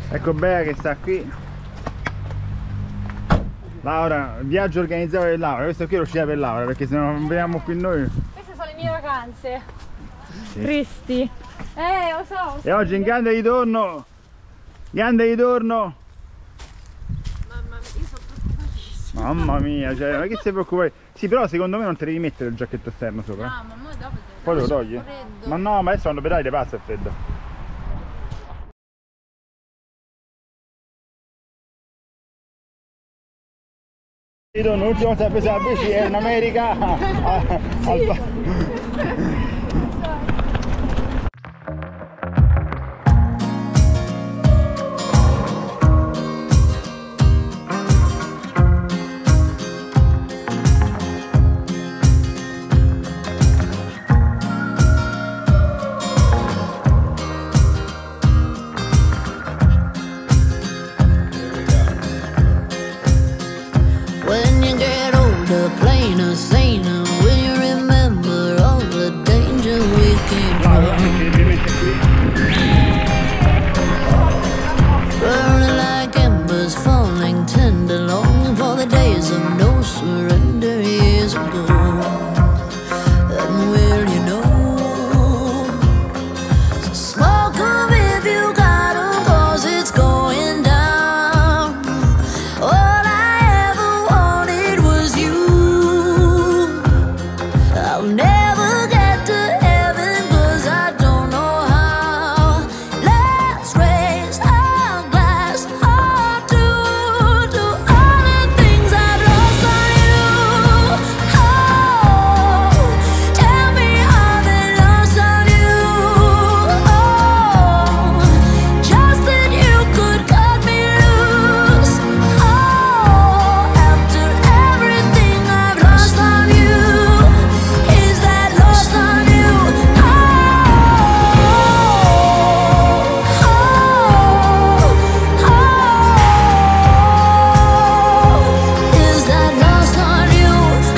Ecco Bea che sta qui. Laura, viaggio organizzato per Laura, questo qui è l'uscita per Laura, perché se non veniamo qui noi. Queste sono le mie vacanze. Sì. Tristi. Lo so. E oggi in grande ritorno. Grande ritorno. Mamma mia, io sono preoccupatissima. Mamma mia, cioè, ma che sei preoccupato? Sì, però secondo me non te devi mettere il giacchetto esterno sopra. No, ma mo dopo Poi lo togli? freddo. Ma no, ma adesso quando vedrai te passa il freddo. L'ultima volta che ho preso la bici è in America. When you get older, plainer, saner, will you remember all the danger we came from? Burning like embers, falling tender, longing for the days of no surrender years ago. And will you know? So smoke 'em if you got 'em, 'cause it's going down. All I ever wanted was you. I'll never get to heaven 'cause I don't know how. Let's raise our glass all to all the things I've lost on you. Oh, tell me how they lost on you. Oh, just that you could cut me loose. Oh, after everything I've lost on you, is that lost on you? Oh, is that lost on you?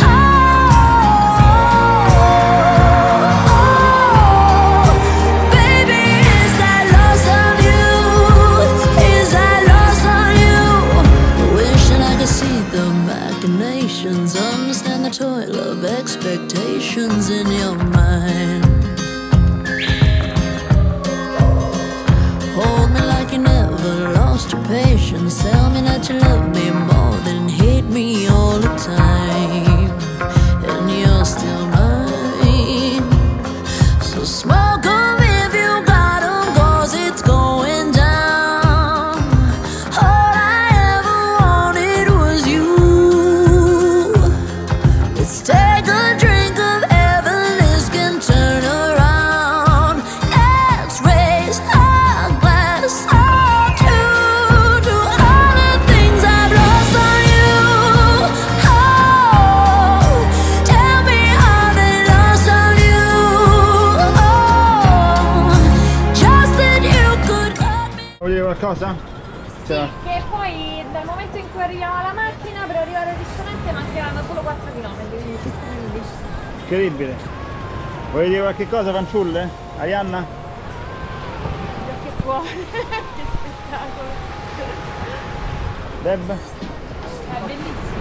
Baby, is that lost on you? Is that lost on you? Wishing I could see the machinations, understand the toil of expectations in your mind. Hold me like you never lost your patience. Tell me that you love me more than hate me all the time. And you're still mine. So smoke 'em if you got 'em, 'cause it's going down. All I ever wanted was you. Let's take a drink of heaven, this can turn around. Let's raise our glass all to all the things I've lost on you. Oh, tell me how they lost on you. Oh, just that you could cut me. Vuoi dire qualcosa? Sì, che poi dal momento in cui arriviamo alla macchina per arrivare al ristorante mancheranno solo 4 km, quindi Incredibile. Vuoi dire qualche cosa, fanciulle? Arianna? che cuore, che spettacolo. Deb? È bellissimo.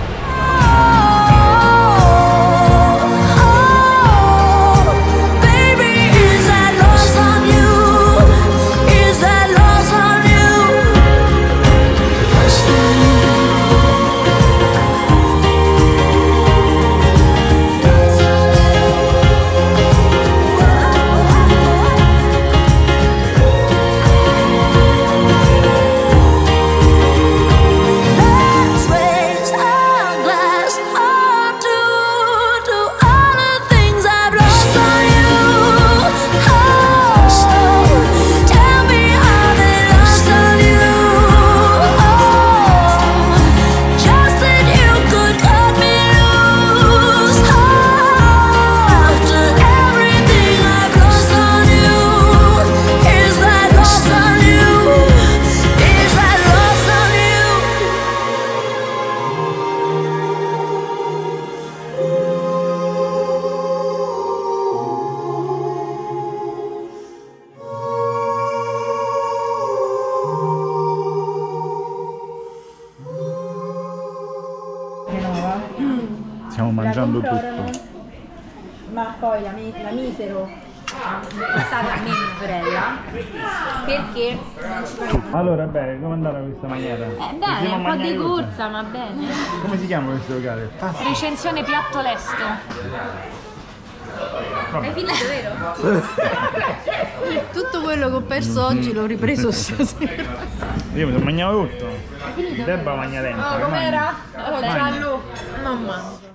Baby, is that lost on you? Is that lost on you? Lost on you. Stiamo mangiando comprarono, tutto. ma poi la misero è stata a me mia sorella perché non ci voleva. Allora, beh, come andare questa maniera? Bene, un po' di corsa, ma bene. Come si chiama questo locale? Recensione piatto lesto. Hai finito, vero? Tutto quello che ho perso oggi l'ho ripreso stasera. Io mi sono mangiato tutto. Debba mangia dentro. Oh, com'era? Mangia. Giallo. Mamma.